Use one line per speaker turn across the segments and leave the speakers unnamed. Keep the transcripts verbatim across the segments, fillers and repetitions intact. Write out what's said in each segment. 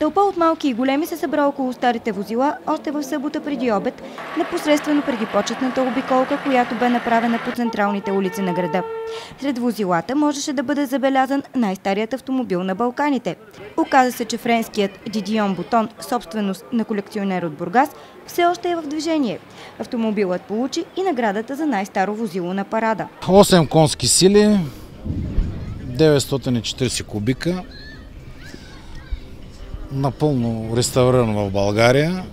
Тълпа от малки и големи се събра около старите возила още в събота преди обед, непосредствено преди почетната обиколка, която бе направена по централните улици на града. Сред возилата можеше да бъде забелязан най-старият автомобил на Балканите. Оказа се, че френският Дидион Бутон, собственост на колекционер от Бургас, все още е в движение. Автомобилът получи и наградата за най-старо возило на парада.
осем конски сили, деветстотин и четирийсет кубика, напълно реставриран в България,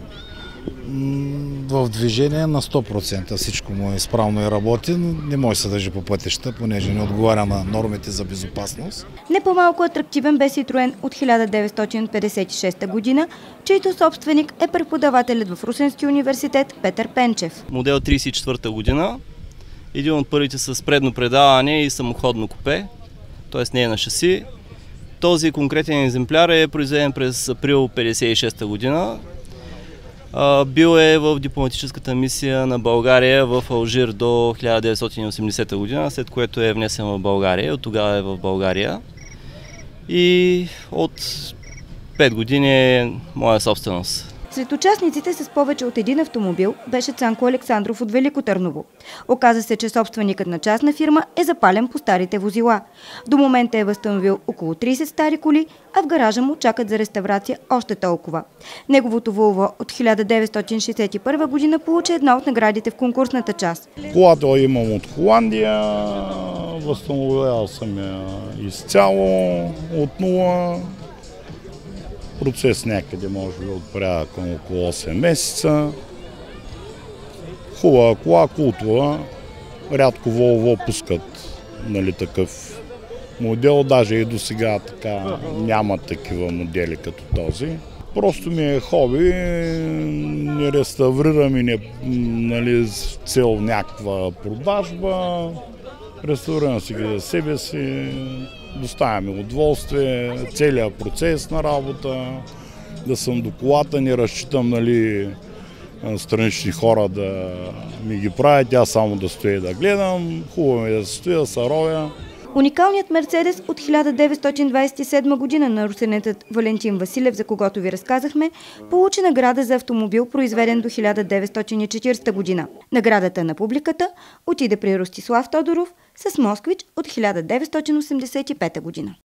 в движение на сто процента. Всичко му е изправно и работи, но не може да се държи по пътища, понеже не отговаря на нормите за безопасност.
Не по-малко атрактивен бе Citroen от хиляда деветстотин петдесет и шеста година, чийто собственик е преподавателят в Русенския университет Петър Пенчев.
Модел трийсет и четвърта година, един от първите с предно предаване и самоходно купе, т.е. не е на шаси. Този конкретен екземпляр е произведен през април петдесет и шеста година. Бил е в дипломатическата мисия на България в Алжир до хиляда деветстотин и осемдесета година, след което е внесен в България. От тогава е в България. И от пет години е моя собственост.
Сред участниците с повече от един автомобил беше Цанко Александров от Велико Търново. Оказа се, че собственикът на частна фирма е запален по старите возила. До момента е възстановил около трийсет стари коли, а в гаража му чакат за реставрация още толкова. Неговото Волво от хиляда деветстотин шейсет и първа година получи една от наградите в конкурсната част.
Колата имам от Холандия, възстановявал съм я изцяло от нула. Процес някъде може би от порядъка към около осем месеца. Хубава кола, култова. Рядко Волво пускат, нали, такъв модел. Даже и до сега така няма такива модели като този. Просто ми е хоби, не реставрирам и не, нали, с цел някаква продажба. Реставрирам си ги за себе си. Доставя ми удоволствие, целият процес на работа, да съм до колата, не разчитам, нали, странични хора да ми ги правят, тя само да стоя и да гледам, хубаво ми да се стоя, да се ровя.
Уникалният Мерцедес от хиляда деветстотин двадесет и седма година на русенецът Валентин Василев, за когото ви разказахме, получи награда за автомобил, произведен до хиляда деветстотин и четиридесета година. Наградата на публиката отиде при Ростислав Тодоров с Москвич от хиляда деветстотин осемдесет и пета година.